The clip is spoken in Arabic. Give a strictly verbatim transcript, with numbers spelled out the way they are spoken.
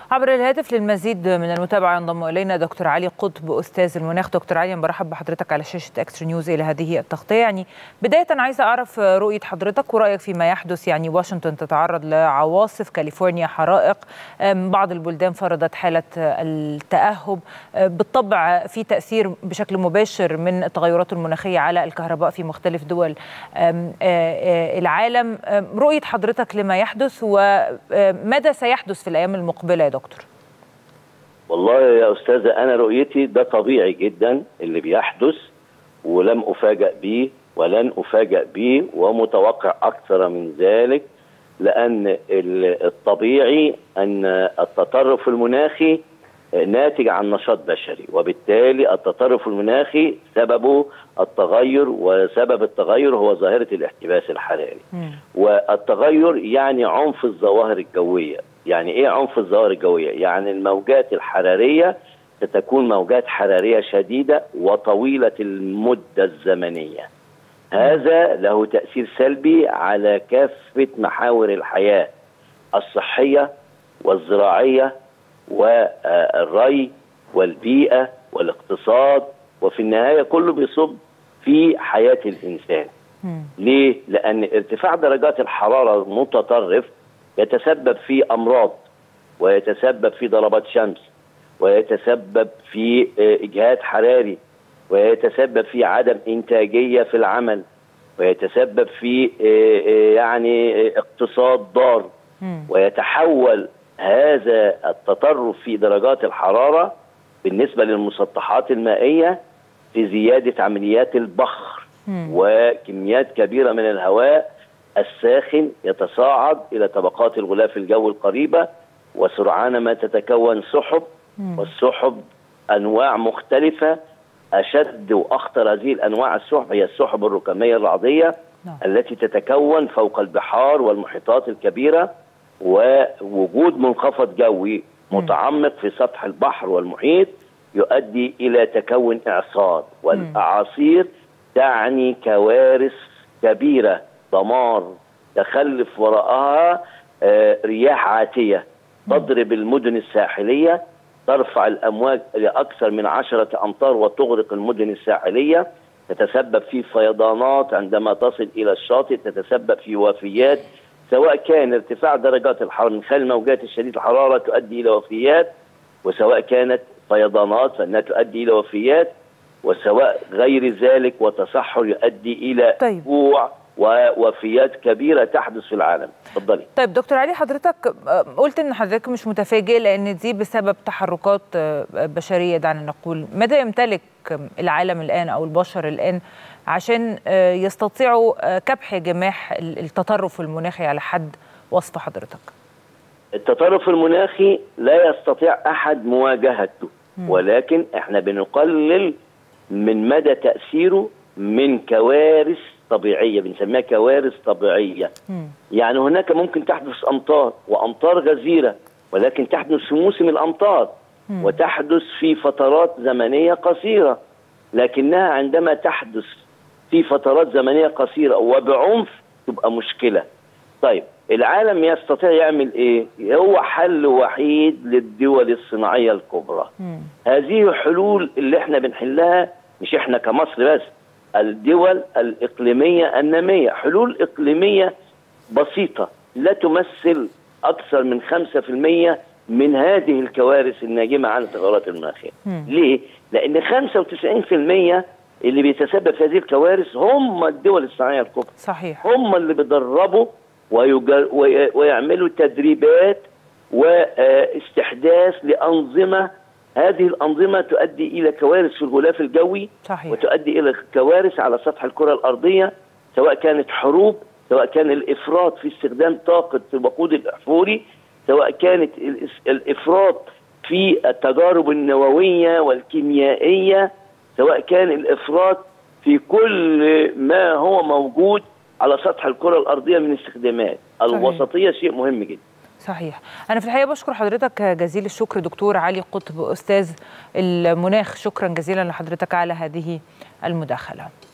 عبر الهاتف للمزيد من المتابعة ينضم إلينا دكتور علي قطب أستاذ المناخ. دكتور علي، برحب بحضرتك على شاشة اكسترا نيوز إلى هذه التغطية. يعني بداية عايزة أعرف رؤية حضرتك ورأيك فيما يحدث. يعني واشنطن تتعرض لعواصف، كاليفورنيا حرائق، بعض البلدان فرضت حالة التأهب. بالطبع في تأثير بشكل مباشر من التغيرات المناخية على الكهرباء في مختلف دول العالم. رؤية حضرتك لما يحدث وماذا سيحدث في الأيام المقبلة يا دكتور؟ والله يا أستاذة، أنا رؤيتي ده طبيعي جدا اللي بيحدث، ولم أفاجأ به ولن أفاجأ به، ومتوقع أكثر من ذلك، لأن الطبيعي أن التطرف المناخي ناتج عن نشاط بشري، وبالتالي التطرف المناخي سببه التغير، وسبب التغير هو ظاهرة الاحتباس الحراري. م. والتغير يعني عنف الظواهر الجوية. يعني ايه عنف الظواهر الجوية؟ يعني الموجات الحرارية ستكون موجات حرارية شديدة وطويلة المدة الزمنية. هذا له تأثير سلبي على كافة محاور الحياة الصحية والزراعية والري والبيئة والاقتصاد، وفي النهاية كله بيصب في حياة الإنسان. م. ليه؟ لأن ارتفاع درجات الحرارة المتطرف يتسبب في أمراض، ويتسبب في ضربات شمس، ويتسبب في إجهاد حراري، ويتسبب في عدم إنتاجية في العمل، ويتسبب في يعني اقتصاد ضار. م. ويتحول هذا التطرف في درجات الحرارة بالنسبة للمسطحات المائية في زيادة عمليات البخر، م. وكميات كبيرة من الهواء الساخن يتصاعد إلى طبقات الغلاف الجوي القريبة، وسرعان ما تتكون سحب، م. والسحب أنواع مختلفة. أشد وأخطر هذه الأنواع السحب هي السحب الركامية الرعدية، نعم. التي تتكون فوق البحار والمحيطات الكبيرة، ووجود منخفض جوي متعمق في سطح البحر والمحيط يؤدي إلى تكون إعصار، والأعاصير تعني كوارث كبيرة، دمار، تخلف وراءها رياح عاتية تضرب المدن الساحلية، ترفع الأمواج لأكثر من عشرة أمتار وتغرق المدن الساحلية، تتسبب في فيضانات عندما تصل إلى الشاطئ، تتسبب في وفيات، سواء كان ارتفاع درجات الحرارة من خلال الموجات الشديدة الحرارة تؤدي إلى وفيات، وسواء كانت فيضانات فإنها تؤدي إلى وفيات، وسواء غير ذلك وتصحر يؤدي إلى طيب. جوع ووفيات كبيرة تحدث في العالم. اتفضلي. طيب دكتور علي، حضرتك قلت ان حضرتك مش متفاجئ لان دي بسبب تحركات بشرية، دعنا نقول. ماذا يمتلك العالم الآن او البشر الآن عشان يستطيعوا كبح جماح التطرف المناخي على حد وصف حضرتك؟ التطرف المناخي لا يستطيع أحد مواجهته، م. ولكن احنا بنقلل من مدى تأثيره من كوارث طبيعية، بنسميها كوارث طبيعية. م. يعني هناك ممكن تحدث أمطار وأمطار غزيرة، ولكن تحدث في موسم الأمطار، م. وتحدث في فترات زمنية قصيرة، لكنها عندما تحدث في فترات زمنية قصيرة وبعنف تبقى مشكلة. طيب العالم يستطيع يعمل ايه؟ هو حل وحيد للدول الصناعية الكبرى. م. هذه حلول اللي احنا بنحلها، مش احنا كمصر بس، الدول الإقليمية النامية، حلول إقليمية بسيطة لا تمثل أكثر من خمسة في المية من هذه الكوارث الناجمة عن التغيرات المناخية. ليه؟ لأن خمسة وتسعين في المية اللي بيتسبب في هذه الكوارث هم الدول الصناعية الكبرى. صحيح. هم اللي بيدربوا ويعملوا تدريبات واستحداث لأنظمة، هذه الأنظمة تؤدي إلى كوارث في الغلاف الجوي. صحيح. وتؤدي إلى كوارث على سطح الكرة الأرضية، سواء كانت حروب، سواء كان الإفراط في استخدام طاقة الوقود الأحفوري، سواء كانت الإفراط في التجارب النووية والكيميائية، سواء كان الإفراط في كل ما هو موجود على سطح الكرة الأرضية من استخدامات. صحيح. الوسطية شيء مهم جدا. صحيح. أنا في الحقيقة بشكر حضرتك جزيل الشكر دكتور علي قطب أستاذ المناخ. شكرا جزيلا لحضرتك على هذه المداخلة.